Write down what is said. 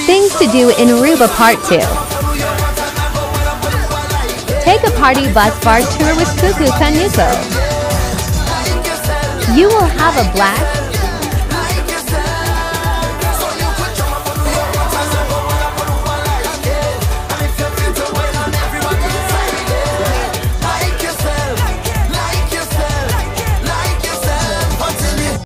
Things to do in Aruba Part 2. Take a party bus bar tour with Kunuku. You will have a blast